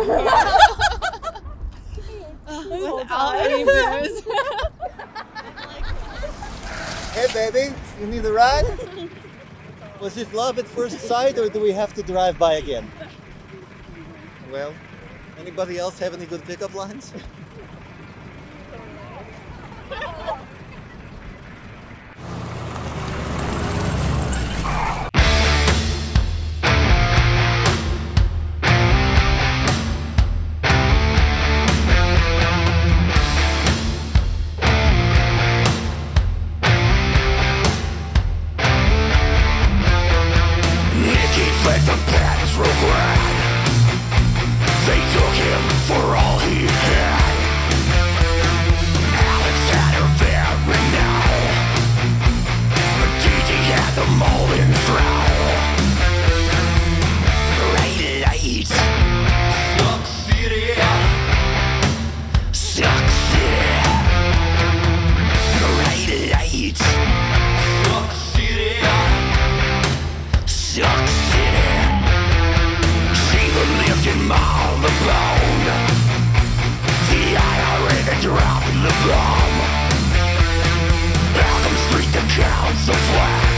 Without any booze. Hey baby, you need a ride? Was it love at first sight or do we have to drive by again? Well, anybody else have any good pickup lines? They took him for all he had. Alex had her there and now. Gigi had them all in thrall. Red lights, Suck City, Suck City. Red lights, Suck City, Suck City. Lived in Marylebone. The IRA that dropped the bomb. Malcolm Street, the council flag.